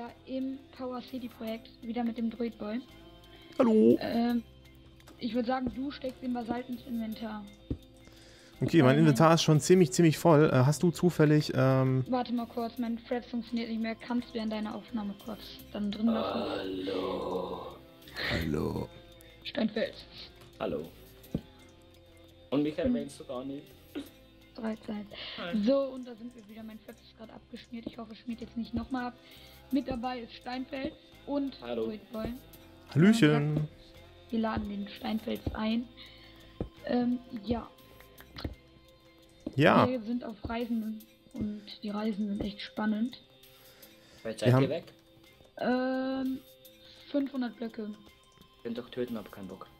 wieder im Power City Projekt, wieder mit dem Druid Boy. Hallo. Ich würde sagen, du steckst den Basalt ins Inventar. Okay, mein Inventar ist schon ziemlich voll. Hast du zufällig, Warte mal kurz, mein Thread funktioniert nicht mehr. Kannst du in deiner Aufnahme kurz dann drin lassen? Hallo. Steinfels. Hallo. Und mich erwähnst du gar nicht. 13. So, und da sind wir wieder. Mein Thread ist gerade abgeschmiert. Ich hoffe, es schmiert jetzt nicht nochmal ab. Mit dabei ist Steinfels und Druid Boy. Hallöchen. Wir laden den Steinfels ein. Ja. Ja. Wir sind auf Reisen und die Reisen sind echt spannend. Weil seid ihr weg? 500 Blöcke. Ich bin doch töten, hab keinen Bock.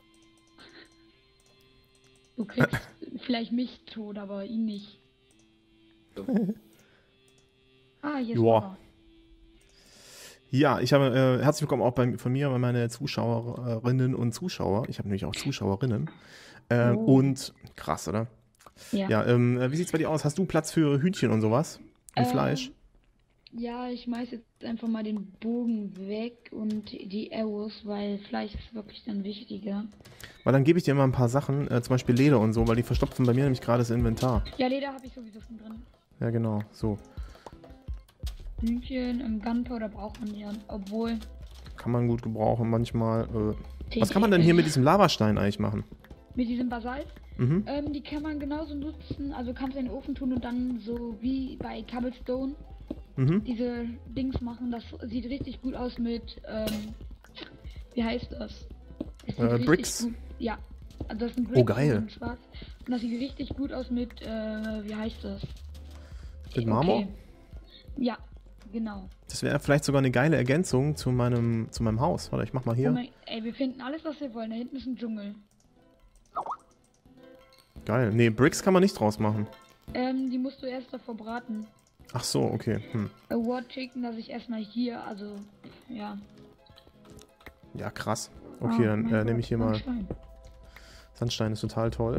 Du kriegst vielleicht mich tot, aber ihn nicht. So. Hier ist Joa. Mama. Ja, ich habe herzlich willkommen auch von mir, bei meine Zuschauerinnen und Zuschauer. Ich habe nämlich auch Zuschauerinnen. Und krass, oder? Ja. Ja, wie sieht's bei dir aus? Hast du Platz für Hühnchen und sowas? Und Fleisch? Ja, ich schmeiß jetzt einfach mal den Bogen weg und die Arrows, weil Fleisch ist wirklich dann wichtiger. Weil dann gebe ich dir mal ein paar Sachen, zum Beispiel Leder und so, weil die verstopfen bei mir nämlich gerade das Inventar. Ja, Leder habe ich sowieso schon drin. Ja, genau, so. Hühnchen im Gunpowder braucht man ja, obwohl... Kann man gut gebrauchen manchmal. Was kann man denn hier mit diesem Lavastein eigentlich machen? Mit diesem Basalt? Mhm. Die kann man genauso nutzen, also kannst du in den Ofen tun und dann so wie bei Cobblestone diese Dings machen. Das sieht richtig gut aus mit, wie heißt das? Bricks. Gut, ja, also das sind Bricks. Oh, geil. Und schwarz. Und das sieht richtig gut aus mit, wie heißt das? Mit Marmor? Okay. Ja, genau. Das wäre vielleicht sogar eine geile Ergänzung zu meinem Haus. Warte, ich mach mal hier. Ey, wir finden alles, was wir wollen. Da hinten ist ein Dschungel. Geil. Nee, Bricks kann man nicht draus machen. Die musst du erst davor braten. Ach so, okay. Award Chicken, dass ich erstmal hier, also, ja. Ja, krass. Okay, dann nehme ich hier mal. Sandstein. Sandstein ist total toll.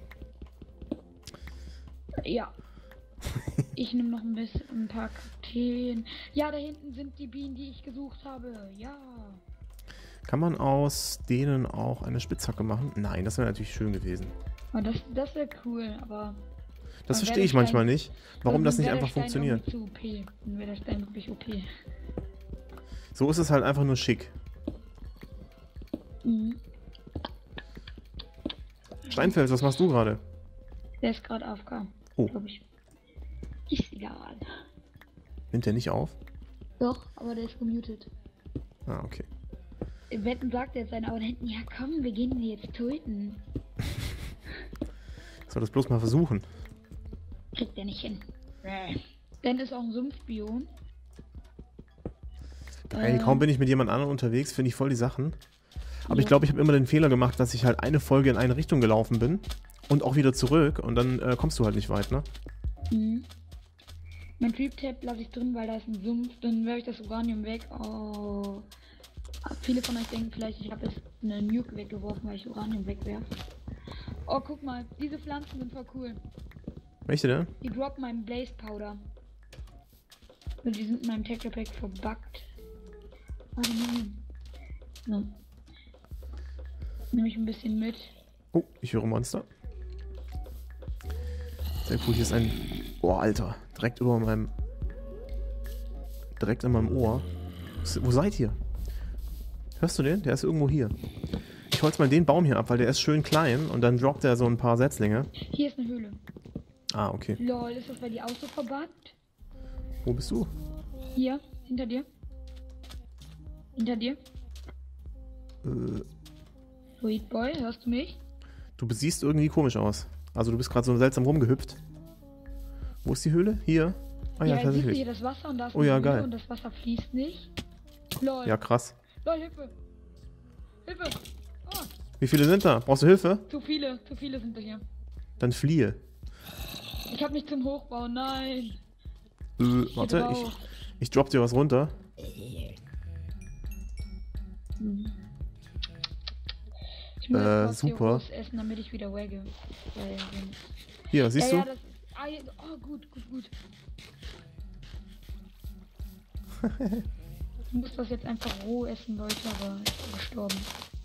Ja. Ich nehme noch ein paar Kakteen. Ja, da hinten sind die Bienen, die ich gesucht habe. Ja. Kann man aus denen auch eine Spitzhacke machen? Nein, das wäre natürlich schön gewesen. Aber das wäre cool, aber... Das verstehe ich manchmal nicht, warum das nicht einfach funktioniert. Zu OP. Dann wäre der Stein wirklich OP. So ist es halt einfach nur schick. Mhm. Steinfels, was machst du gerade? Der ist gerade AFK, Oh. glaube ich. Ist egal. Nimmt der nicht auf? Doch, aber der ist gemutet. Ah, okay. Wetten sagt jetzt einer, aber da hinten, ja komm, wir gehen ihn jetzt töten. Ich soll das bloß mal versuchen. Kriegt er nicht hin. Denn ist auch ein Sumpfbiom. Geil, kaum bin ich mit jemand anderem unterwegs, finde ich voll die Sachen. Aber ich glaube, ich habe immer den Fehler gemacht, dass ich halt eine Folge in eine Richtung gelaufen bin und auch wieder zurück und dann kommst du halt nicht weit, ne? Mhm. Mein Trip-Tab lasse ich drin, weil da ist ein Sumpf. Dann werfe ich das Uranium weg. Oh. Viele von euch denken vielleicht, ich habe jetzt eine Nuke weggeworfen, weil ich Uranium wegwerfe. Oh, guck mal, diese Pflanzen sind voll cool. Welche denn? Die droppen meinen Blaze Powder. Und die sind in meinem Texture Pack verbuggt. Warte mal. So. Nehme ich ein bisschen mit. Oh, ich höre Monster. Sehr cool, hier ist ein... Oh, Alter. Direkt in meinem Ohr. Wo seid ihr? Hörst du den? Der ist irgendwo hier. Ich hol's mal den Baum hier ab, weil der ist schön klein und dann droppt er so ein paar Setzlinge. Hier ist eine Höhle. Ah, okay. Lol, ist das bei dir auch so verbuggt? Wo bist du? Hier, hinter dir. Hinter dir. Sweet Boy, hörst du mich? Du siehst irgendwie komisch aus. Also du bist gerade so seltsam rumgehüpft. Wo ist die Höhle? Hier? Ah ja, Siehst du tatsächlich. hier das Wasser und da ist Oh ja, eine Höhle geil. und das Wasser fließt nicht. Lol. Ja, krass. Lol, Hilfe! Hilfe! Oh, Wie viele sind da? Brauchst du Hilfe? zu viele sind da hier. Dann fliehe. Ich hab nicht zum Hochbauen, nein. Warte, drauf. ich drop dir was runter. Ich muss jetzt super. was essen, damit ich wieder wagge. Weil, Hier, siehst ja, du? das, oh, gut. muss das jetzt einfach roh essen, Leute, aber ich bin gestorben.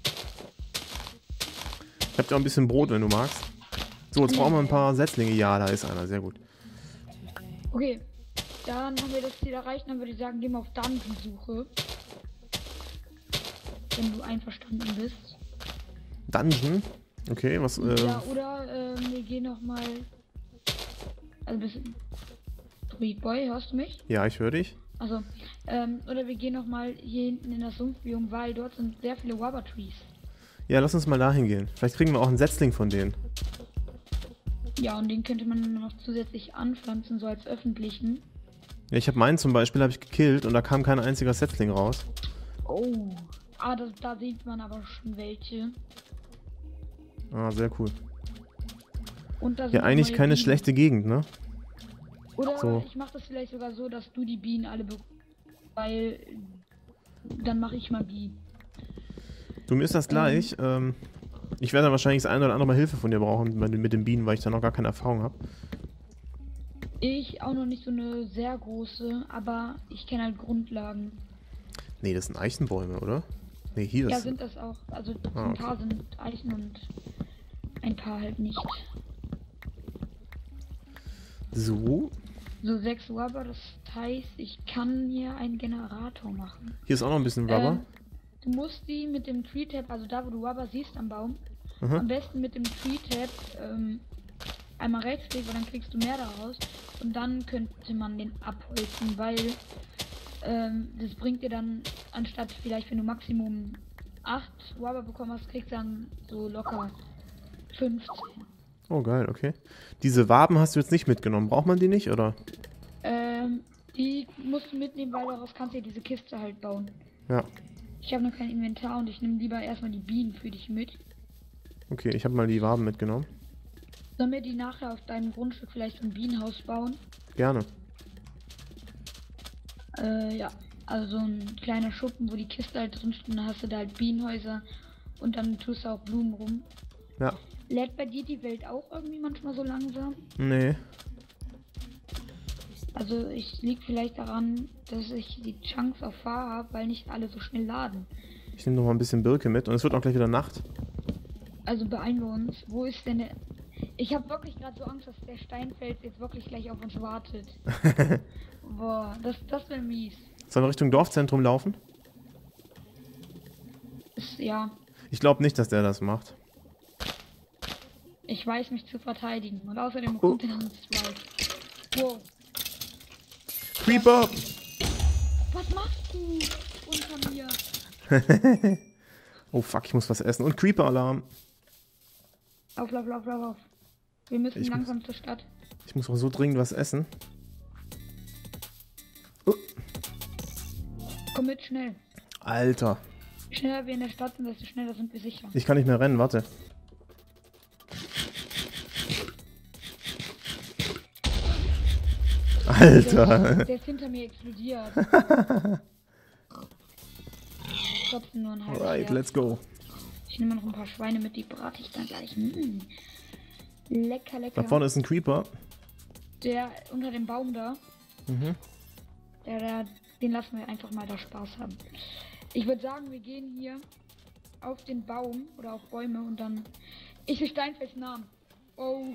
Ich hab dir auch ein bisschen Brot, wenn du magst. So, jetzt brauchen wir ein paar Setzlinge. Ja, da ist einer, sehr gut. Okay, dann haben wir das Ziel erreicht, dann würde ich sagen, gehen wir auf Dungeon-Suche. Wenn du einverstanden bist. Dungeon? Okay, was, Ja, oder wir gehen nochmal. Also bis. Boy, hörst du mich? Ja, ich höre dich. Also, oder wir gehen nochmal hier hinten in das Sumpfbiom, weil dort sind sehr viele Wabba-Trees. Ja, lass uns mal dahin gehen. Vielleicht kriegen wir auch einen Setzling von denen. Ja, und den könnte man noch zusätzlich anpflanzen, so als öffentlichen. Ja, ich habe meinen zum Beispiel hab ich gekillt und da kam kein einziger Setzling raus. Oh. Ah, da sieht man aber schon welche. Ah, sehr cool. Und da sind Ja, auch eigentlich neue keine Bienen. schlechte Gegend, ne? Oder So. ich mache das vielleicht sogar so, dass du die Bienen alle weil dann mache ich mal Bienen. Du, mir ist das gleich. Ich werde wahrscheinlich das eine oder andere Mal Hilfe von dir brauchen mit den Bienen, weil ich da noch gar keine Erfahrung habe. Ich auch noch nicht so eine sehr große, aber ich kenne halt Grundlagen. Nee, das sind Eichenbäume, oder? Nee, hier Ja, ist... sind das auch. Also Ah, ein okay. paar sind Eichen und ein paar halt nicht. So. So 6 Uhr, aber das heißt, ich kann hier einen Generator machen. Hier ist auch noch ein bisschen Rubber. Du musst die mit dem Tree Tab, also da wo du Rubber siehst am Baum, Aha. am besten mit dem Tree Tab einmal rechtsklicken, weil dann kriegst du mehr daraus und dann könnte man den abholzen, weil das bringt dir dann, anstatt vielleicht wenn du Maximum 8 Rubber bekommen hast, kriegst du dann so locker 15. Oh, geil, okay. Diese Waben hast du jetzt nicht mitgenommen. Braucht man die nicht, oder? Die musst du mitnehmen, weil daraus kannst du ja diese Kiste halt bauen. Ja. Ich habe noch kein Inventar und ich nehme lieber erstmal die Bienen für dich mit. Okay, ich habe mal die Waben mitgenommen. Sollen wir die nachher auf deinem Grundstück vielleicht so ein Bienenhaus bauen? Gerne. Ja, also so ein kleiner Schuppen, wo die Kiste halt drin steht, dann hast du da halt Bienenhäuser und dann tust du auch Blumen rum. Ja. Lädt bei dir die Welt auch irgendwie manchmal so langsam? Nee. Also ich liegt vielleicht daran, dass ich die Chunks auf Fahr habe, weil nicht alle so schnell laden. Ich nehme noch mal ein bisschen Birke mit und es wird auch gleich wieder Nacht. Also beeilen wir uns. Wo ist denn der... Ich habe wirklich gerade so Angst, dass der Steinfels jetzt wirklich gleich auf uns wartet. Boah, das wäre mies. Sollen wir Richtung Dorfzentrum laufen? Ja, Ich glaube nicht, dass der das macht. ich weiß mich zu verteidigen. Und außerdem kommt er uns zwei. Wow. Creeper! Was machst du unter mir? Oh fuck, ich muss was essen. Und Creeper-Alarm. Lauf. Wir müssen Ich langsam zur Stadt. Ich muss auch so dringend was essen. Oh, Komm mit, schnell. Alter. Je schneller wir in der Stadt sind, desto schneller sind wir sicher. Ich kann nicht mehr rennen, warte. Alter. Der ist hinter mir explodiert. Trotzdem nur ein halbes Alright, Schwert. let's go. Ich nehme noch ein paar Schweine mit, die brate ich dann gleich. Lecker. Da vorne ist ein Creeper. Der unter dem Baum da. Mhm. Den lassen wir einfach mal da Spaß haben. Ich würde sagen, wir gehen hier auf den Baum oder auf Bäume und dann... Ich will Steinfels Namen. Oh.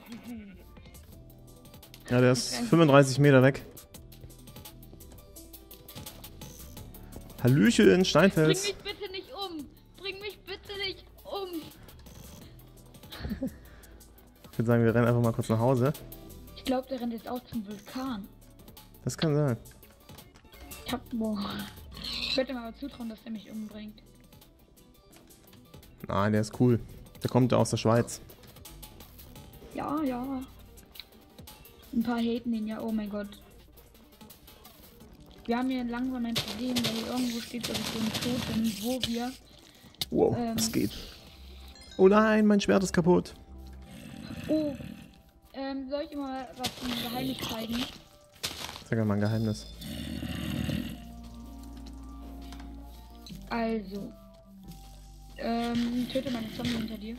Ja, der ist 35 Meter weg. Hallöchen, Bring Steinfels. mich bitte nicht um. Bring mich bitte nicht um. Ich würde sagen, wir rennen einfach mal kurz nach Hause. Ich glaube, der rennt jetzt auch zum Vulkan. Das kann sein. Ich würde ihm aber zutrauen, dass der mich umbringt. Nein, der ist cool. Der kommt aus der Schweiz. Ja. Ein paar haten ihn ja, oh mein Gott. Wir haben hier langsam ein Problem, weil hier irgendwo steht, dass ich so ein Totem, wo wir... Wow, das geht. Oh nein, mein Schwert ist kaputt. Oh, soll ich immer was zum Geheimnis zeigen? Sag mal ein Geheimnis. Also, töte meine Zombie hinter dir.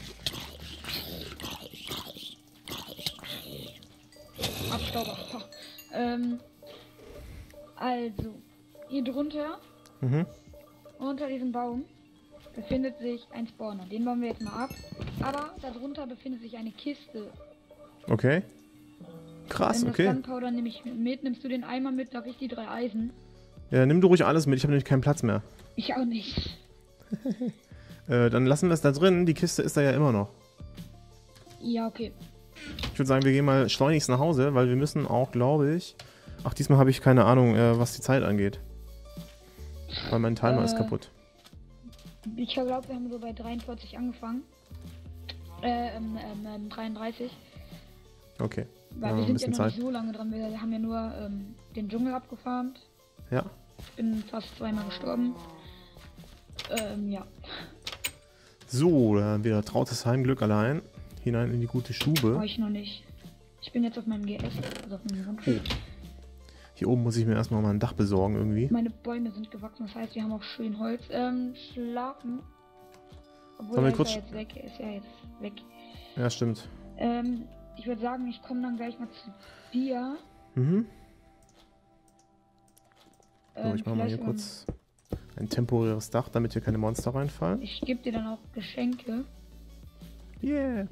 Abstauber. Also, hier drunter Mhm. Unter diesem Baum befindet sich ein Spawner. Den bauen wir jetzt mal ab. Aber darunter befindet sich eine Kiste. Okay. Krass, Wenn okay. das Gunpowder nämlich mit, nimmst du den Eimer mit, da ich die 3 Eisen. Ja, nimm du ruhig alles mit, ich habe nämlich keinen Platz mehr. Ich auch nicht. Dann lassen wir es da drin, die Kiste ist da ja immer noch. Ja, okay. Ich würde sagen, wir gehen mal schleunigst nach Hause, weil wir müssen auch, glaube ich... Ach, diesmal habe ich keine Ahnung, was die Zeit angeht. Weil mein Timer ist kaputt. Ich glaube, wir haben so bei 43 angefangen. 33. Okay. Weil wir sind ja noch nicht so lange dran. Wir haben ja nur den Dschungel abgefarmt. Ja. Ich bin fast 2-mal gestorben. Ja. So, dann wieder trautes Heimglück allein. Hinein in die gute Stube. War ich noch nicht. Ich bin jetzt auf meinem GS, also auf meinem Grundstück. Hier oben muss ich mir erstmal mal ein Dach besorgen irgendwie. Meine Bäume sind gewachsen, das heißt, wir haben auch schön Holz. Schlafen. Obwohl Sollen wir er kurz ist ja jetzt weg. Er ist ja jetzt weg. Ja, stimmt. Ich würde sagen, ich komme dann gleich mal zu dir. Mhm. So, ich mache mal vielleicht, hier kurz ein temporäres Dach, damit hier keine Monster reinfallen. Ich gebe dir dann auch Geschenke. Yeah.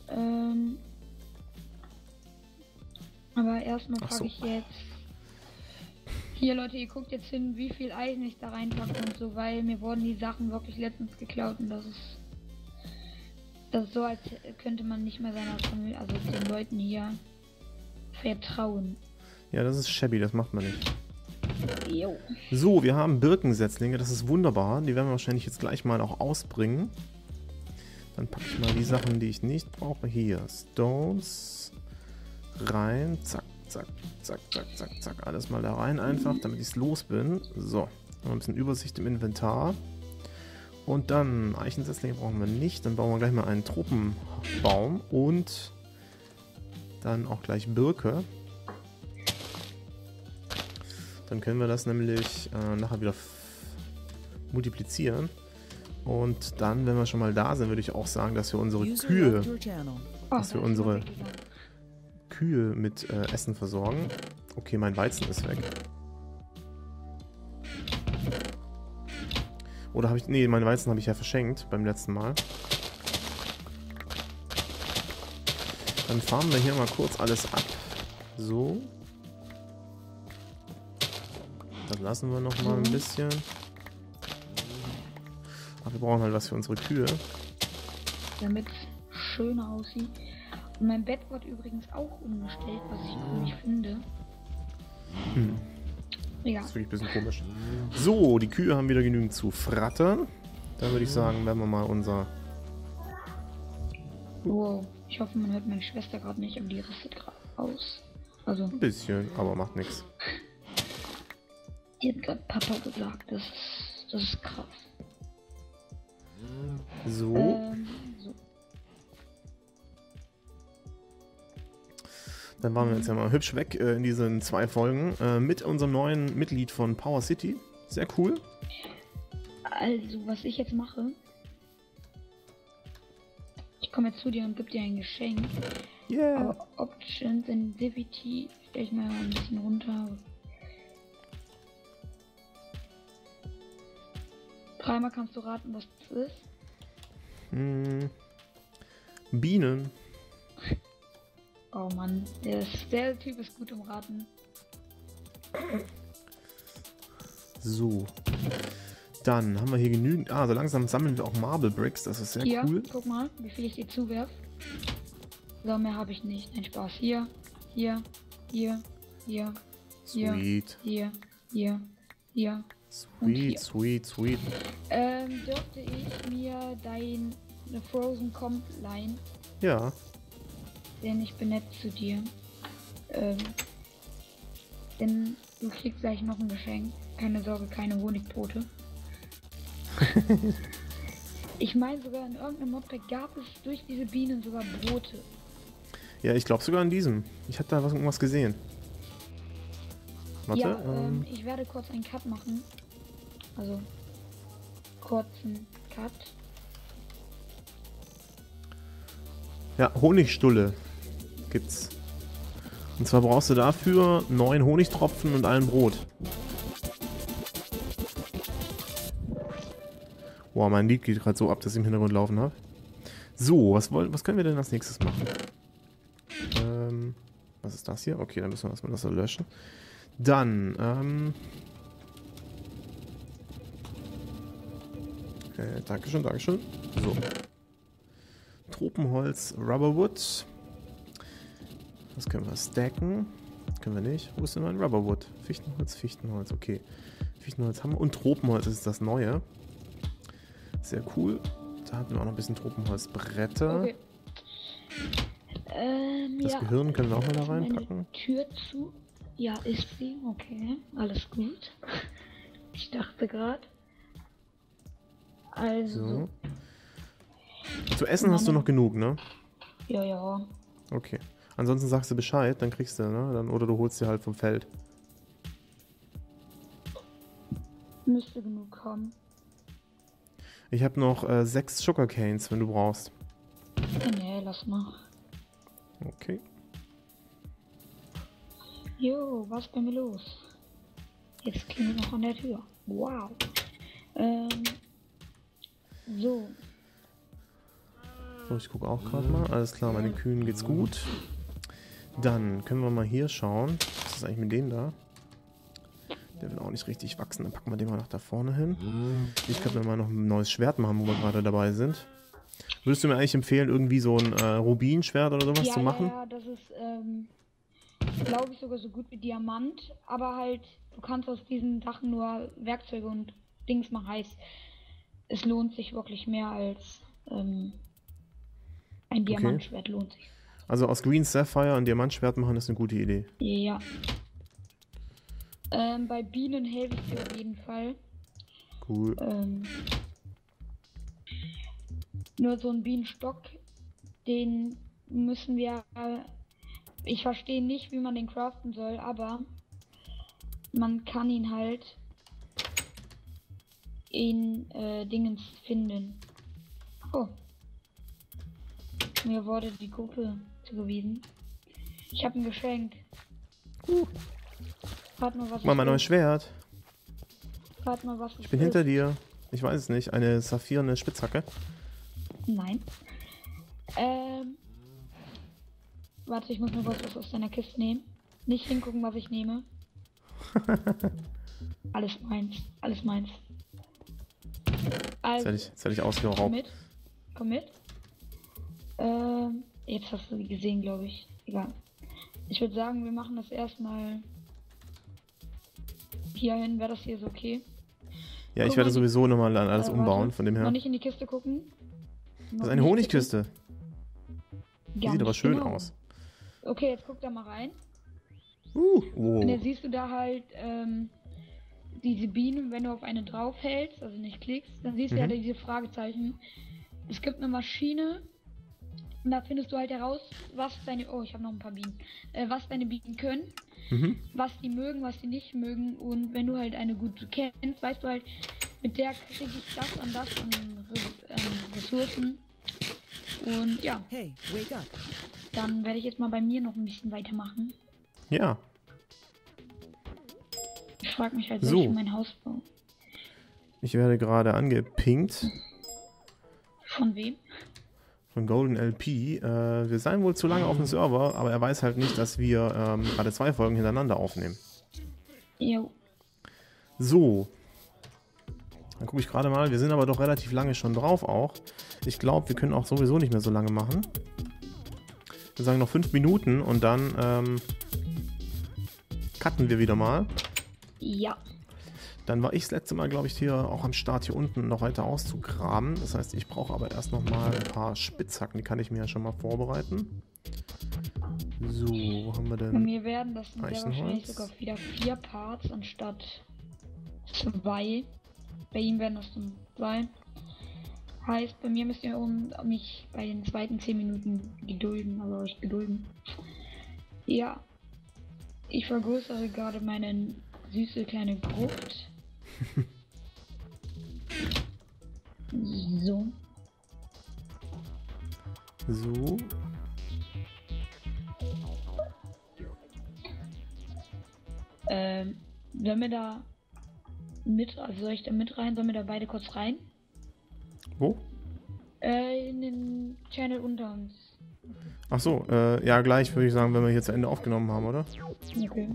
Aber erstmal Ach frage so. ich jetzt. Hier Leute, ihr guckt jetzt hin, wie viel Eisen ich da reinpacke und so, weil mir wurden die Sachen wirklich letztens geklaut und das ist so, als könnte man nicht mehr seiner Familie, also den Leuten hier vertrauen. Ja, das ist shabby, das macht man nicht. Jo. So, wir haben Birkensetzlinge, das ist wunderbar. Die werden wir wahrscheinlich jetzt gleich mal auch ausbringen. Dann packe ich mal die Sachen, die ich nicht brauche. Hier, Stones rein, zack, zack, zack, zack, zack, zack. Alles mal da rein einfach, damit ich es los bin. So, noch ein bisschen Übersicht im Inventar. Und dann Eichensetzlinge brauchen wir nicht. Dann bauen wir gleich mal einen Tropenbaum und dann auch gleich Birke. Dann können wir das nämlich nachher wieder multiplizieren. Und dann, wenn wir schon mal da sind, würde ich auch sagen, dass wir unsere User Kühe, left your channel. dass wir unsere Kühe mit Essen versorgen. Okay, mein Weizen ist weg. Oder habe ich... Nee, mein Weizen habe ich ja verschenkt beim letzten Mal. Dann farmen wir hier mal kurz alles ab. So. Das lassen wir noch mal ein bisschen. Aber wir brauchen halt was für unsere Kühe. Damit es schöner aussieht. Und mein Bett wird übrigens auch umgestellt, was ich komisch finde. Ja. Das ist wirklich ein bisschen komisch. So, die Kühe haben wieder genügend zu frattern. Dann würde ich sagen, werden wir mal unser... Wow. Ich hoffe, man hört meine Schwester gerade nicht, aber die rastet gerade aus. Also, Ein bisschen, aber macht nichts. die hat gerade Papa gesagt. Das ist krass. So, So. dann waren wir jetzt ja mal hübsch weg in diesen 2 Folgen mit unserem neuen Mitglied von Power City. Sehr cool. Also, was ich jetzt mache. Ich komme jetzt zu dir und gebe dir ein Geschenk. Yeah. Aber Options Sensitivity stelle ich mal ein bisschen runter. Dreimal kannst du raten, was das ist. Bienen. Oh Mann, der Typ ist gut im Raten. So. Dann haben wir hier genügend... Ah, so langsam sammeln wir auch Marble Bricks. Das ist sehr Hier, cool. guck mal, wie viel ich dir zuwerf. So, mehr habe ich nicht. Ein Spaß. Hier, hier, hier, hier, hier, Sweet. hier, hier, hier. Und Sweet, hier. sweet, sweet. Dürfte ich mir deine Frozen Comp leihen? Ja. Denn ich bin nett zu dir. Denn du kriegst gleich noch ein Geschenk. Keine Sorge, keine Honigbrote. Ich meine sogar in irgendeinem Modpack gab es durch diese Bienen sogar Brote. Ja, ich glaube sogar in diesem. Ich hatte da irgendwas gesehen. Warte. Ja, ich werde kurz einen Cut machen. Also, kurzen Cut. Ja, Honigstulle gibt's. Und zwar brauchst du dafür 9 Honigtropfen und ein Brot. Boah, mein Lied geht gerade so ab, dass ich im Hintergrund laufen habe. So, was können wir denn als nächstes machen? Was ist das hier? Okay, dann müssen wir erstmal das so löschen. Dann, Dankeschön, Dankeschön. So. Tropenholz, Rubberwood. Das können wir stacken. Können wir nicht. Wo ist denn mein Rubberwood? Fichtenholz, Fichtenholz, okay. Fichtenholz haben wir. Und Tropenholz ist das Neue. Sehr cool. Da hatten wir auch noch ein bisschen Tropenholzbretter. Okay. Das ja. Gehirn können wir auch mal da Meine reinpacken. Tür zu. Ja, ist sie. Okay, alles gut. Ich dachte gerade. Also. So. Zu essen hast du noch genug, ne? Ja, ja. Okay. Ansonsten sagst du Bescheid, dann kriegst du, ne? Dann, oder du holst dir halt vom Feld. Müsste genug haben. Ich habe noch 6 Sugarcanes, wenn du brauchst. Nee, lass mal. Okay. Jo, was ist bei mir los? Jetzt klingelt noch an der Tür. Wow. So. So, ich gucke auch gerade mal. Alles klar, meinen Kühen geht's gut. Dann können wir mal hier schauen. Was ist eigentlich mit denen da? Der will auch nicht richtig wachsen. Dann packen wir den mal nach da vorne hin. Ich könnte mir mal noch ein neues Schwert machen, wo wir gerade dabei sind. Würdest du mir eigentlich empfehlen, irgendwie so ein Rubinschwert oder sowas zu machen? Ja, das ist, glaube ich, sogar so gut wie Diamant. Aber halt, du kannst aus diesen Sachen nur Werkzeuge und Dings machen. Heißt, es lohnt sich wirklich mehr als ein Diamantschwert lohnt sich. Also aus Green Sapphire ein Diamantschwert machen ist eine gute Idee. Ja. Bei Bienen helfe ich dir auf jeden Fall. Cool. Nur so ein Bienenstock, den müssen wir... ich verstehe nicht, wie man den craften soll, aber man kann ihn halt in Dingens finden. Oh. Mir wurde die Gruppe zugewiesen. Ich habe ein Geschenk. Warte mal, was Guck mal, mein neues Schwert. Warte mal, was Ich bin hinter dir. Ich weiß es nicht. Eine saphirene Spitzhacke. Nein. Warte, ich muss mir was aus deiner Kiste nehmen. Nicht hingucken, was ich nehme. Alles meins. Alles meins. Also, Jetzt hätte ich komm ausgeraubt. mit. Komm mit. Jetzt hast du die gesehen, glaube ich. Egal. Ich würde sagen, wir machen das erstmal hierhin. Wäre das hier so okay? Ja, ich Guck werde mal, sowieso nochmal alles umbauen, warte. von dem her. Noch nicht in die Kiste gucken. Das ist eine Honigkiste. Die sieht aber schön genau. aus. Okay, jetzt guck da mal rein. Oh. Und jetzt siehst du da halt diese Bienen, wenn du auf eine drauf hältst, also nicht klickst, dann siehst du ja diese Fragezeichen. Es gibt eine Maschine und da findest du halt heraus, was deine... Oh, ich habe noch ein paar Bienen. Was deine Bienen können, was die mögen, was die nicht mögen. Und wenn du halt eine gut kennst, weißt du halt, mit der kriege ich das an Ressourcen. Und ja, Hey, wake up. dann werde ich jetzt mal bei mir noch ein bisschen weitermachen. Ja. Ich frage mich halt, So. soll ich mein Haus bauen? Ich werde gerade angepinkt Von wem? von Golden LP. Wir seien wohl zu lange auf dem Server, aber er weiß halt nicht, dass wir gerade 2 Folgen hintereinander aufnehmen. Jo. So. Dann gucke ich gerade mal. Wir sind aber doch relativ lange schon drauf auch. Ich glaube, wir können auch sowieso nicht mehr so lange machen. Wir sagen noch 5 Minuten und dann cutten wir wieder mal. Ja. Dann war ich das letzte Mal, glaube ich, hier auch am Start hier unten noch weiter auszugraben. Das heißt, ich brauche aber erst noch mal ein paar Spitzhacken. Die kann ich mir ja schon mal vorbereiten. So, wo haben wir Bei denn? mir werden das sehr Eichenholz. wahrscheinlich sogar wieder 4 Parts anstatt 2. Bei ihm werden das dann 2. Heißt, bei mir müsst ihr mich bei den zweiten 10 Minuten gedulden, also euch gedulden. Ja. Ich vergrößere gerade meine süße kleine Gruft. So. So. Sollen wir da mit, also soll ich da mit rein? Sollen wir da beide kurz rein? Wo? In den Channel unter uns. Ach so, ja gleich würde ich sagen, wenn wir hier zu Ende aufgenommen haben, oder? Okay.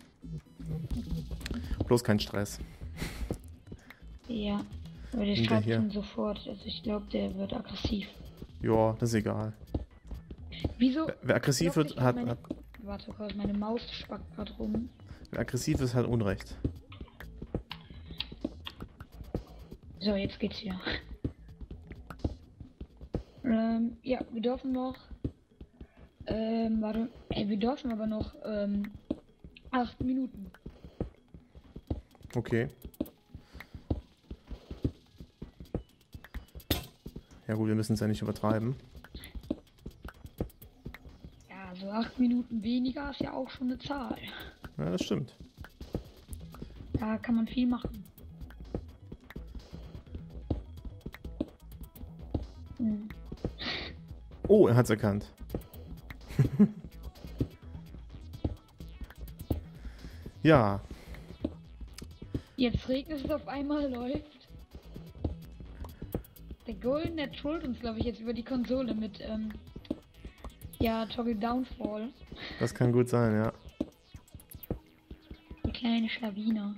Bloß kein Stress. Ja. Aber der Hinter schreibt hier. schon sofort. Also ich glaube, der wird aggressiv. Ja, das ist egal. Wieso? Wer aggressiv Plötzlich wird, hat, meine... Warte kurz, meine Maus spackt gerade rum. wer aggressiv ist, hat Unrecht. So, jetzt geht's hier. Ja, wir dürfen noch. Warte. Wir dürfen aber noch 8 Minuten. Okay. Ja gut, wir müssen es ja nicht übertreiben. Ja, so 8 Minuten weniger ist ja auch schon eine Zahl. Ja, das stimmt. Da kann man viel machen. Hm. Oh, er hat's erkannt. Ja, Jetzt regnet es auf einmal, läuft. Der Golden Net trollt uns, glaube ich, jetzt über die Konsole mit, ja, Toggle Downfall. das kann gut sein, ja. Die kleine Schlawiner.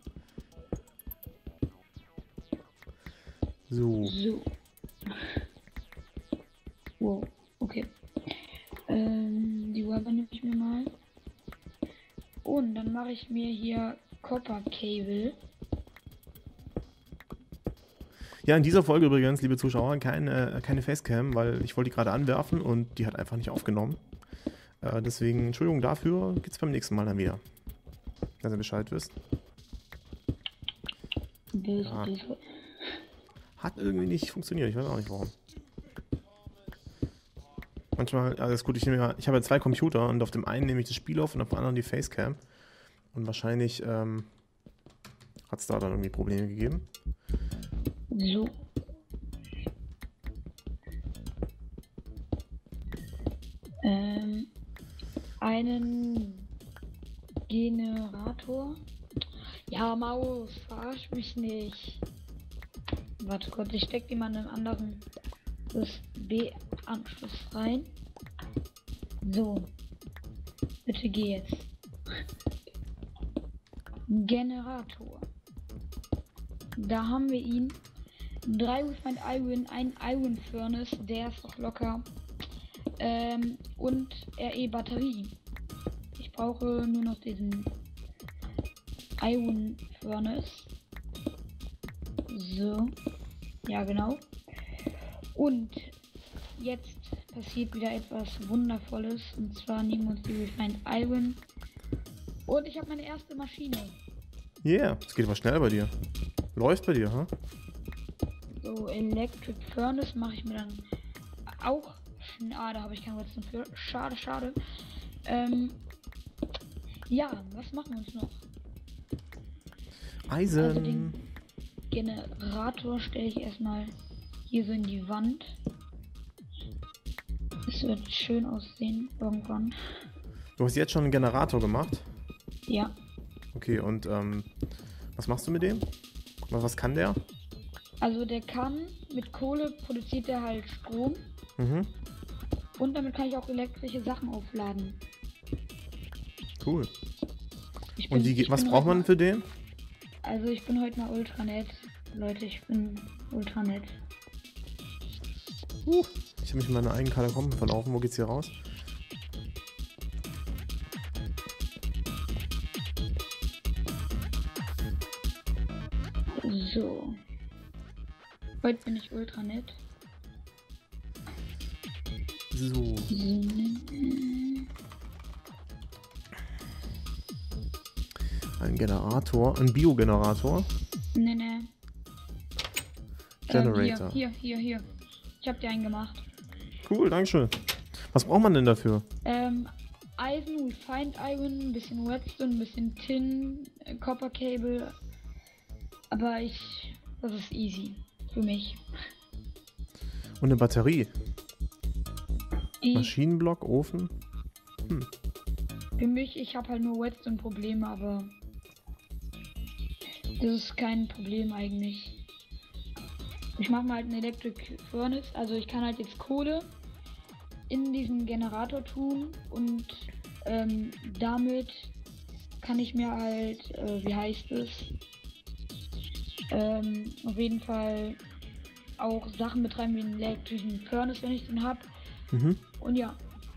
So. So. Wow, okay. Die Webber nehme ich mir mal. Und dann mache ich mir hier Copper Cable. Ja, in dieser Folge übrigens, liebe Zuschauer, keine Facecam, weil ich wollte die gerade anwerfen und die hat einfach nicht aufgenommen. Deswegen, Entschuldigung dafür, geht's beim nächsten Mal dann wieder. Dass ihr Bescheid wisst. Böse, Ja. böse. Hat irgendwie nicht funktioniert, ich weiß auch nicht warum. Manchmal, alles gut, ich habe ja 2 Computer und auf dem einen nehme ich das Spiel auf und auf dem anderen die Facecam. Und wahrscheinlich hat es da dann irgendwie Probleme gegeben. So. Einen Generator. Ja, Maus, verarsch mich nicht. Warte kurz, ich steck die mal in einen anderen USB-Anschluss rein. So. Bitte geh jetzt. Generator. Da haben wir ihn. 3 Refined Iron, ein Iron Furnace, der ist doch locker. Und RE Batterie. Ich brauche nur noch diesen Iron Furnace. So. Ja, genau. Und jetzt passiert wieder etwas Wundervolles. Und zwar nehmen wir uns die Refined Iron. Und ich habe meine erste Maschine. Yeah, es geht aber schnell bei dir. Läuft bei dir, ha? So, Electric Furnace mache ich mir dann auch. Ah, da habe ich kein Redstone für. Schade, schade. Ja, was machen wir uns noch? Eisen. Also den Generator stelle ich erstmal hier so in die Wand. Es wird schön aussehen irgendwann. Du hast jetzt schon einen Generator gemacht? Ja. Okay, und was machst du mit dem? Was kann der? Also der kann mit Kohle produziert er halt Strom Mhm, und damit kann ich auch elektrische Sachen aufladen. cool. Ich Und bin- ich was bin braucht heute man mal- für den? Also ich bin heute mal ultra nett. Leute, ich bin ultra nett. Ich habe mich in meiner eigenen Katakomben verlaufen. Wo geht's hier raus? So. Heute bin ich ultra nett. So. Ein Generator. Ein Biogenerator. Ne. Generator. Hier. Ich hab dir einen gemacht. Cool, dankeschön. Was braucht man denn dafür? Eisen, Refined Iron, ein bisschen Redstone, ein bisschen Tin, Copper Cable. Aber das ist easy für mich. Und eine Batterie. Die Maschinenblock, Ofen. für mich, ich habe halt nur Redstone-Probleme, aber das ist kein Problem eigentlich. Ich mache mal halt einen Electric Furnace, also ich kann halt jetzt Kohle in diesen Generator tun und damit kann ich mir halt, wie heißt es, auf jeden Fall auch Sachen betreiben wie einen elektrischen Furnace, wenn ich den habe. Mhm. Und ja.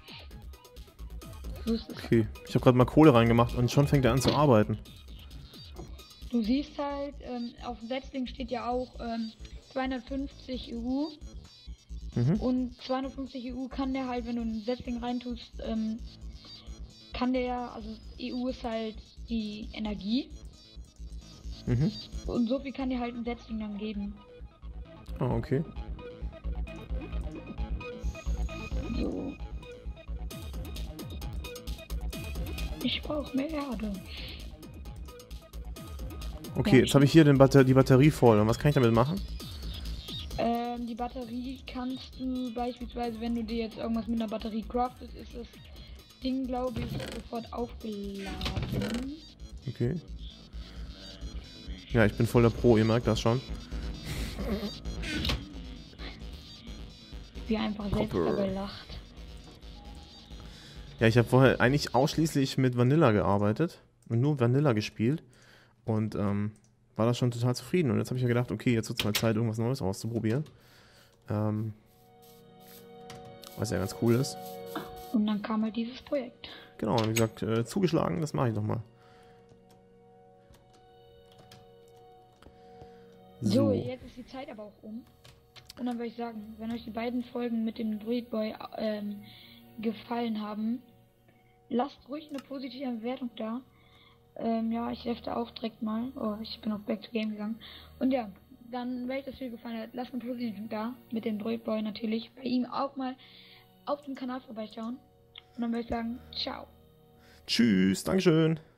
So ist es. Okay, ich habe gerade mal Kohle reingemacht und schon fängt er an zu arbeiten. Du siehst halt, auf dem Setzling steht ja auch 250 EU. Mhm. Und 250 EU kann der halt, wenn du einen Setzling reintust, kann der, also EU ist halt die Energie. Mhm. Und so viel kann dir halt ein Setzling dann geben. Ah, okay. So. Ich brauche mehr Erde. Okay, Ja, jetzt habe ich hier die Batterie voll. Und was kann ich damit machen? Die Batterie kannst du beispielsweise, wenn du dir jetzt irgendwas mit einer Batterie craftest, ist das Ding, glaube ich, sofort aufgeladen. Okay. Ja, ich bin voll der Pro, ihr merkt das schon. Wie einfach selbst Copper. dabei lacht. Ja, ich habe vorher eigentlich ausschließlich mit Vanilla gearbeitet und nur Vanilla gespielt und war da schon total zufrieden. Und jetzt habe ich mir gedacht, okay, jetzt wird es mal Zeit, irgendwas Neues auszuprobieren. Was ja ganz cool ist. Und dann kam halt dieses Projekt. Genau, wie gesagt, zugeschlagen, das mache ich nochmal. So, jetzt ist die Zeit aber auch um. Und dann würde ich sagen, wenn euch die beiden Folgen mit dem Druid Boy gefallen haben, lasst ruhig eine positive Bewertung da. Ja, ich lefte auch direkt mal. Oh, ich bin auf Back to Game gegangen. Und ja, dann, wenn euch das Video gefallen hat, lasst eine positive Bewertung da. Mit dem Druid Boy natürlich. Bei ihm auch mal auf dem Kanal vorbeischauen. Und dann würde ich sagen, ciao. Tschüss, Dankeschön.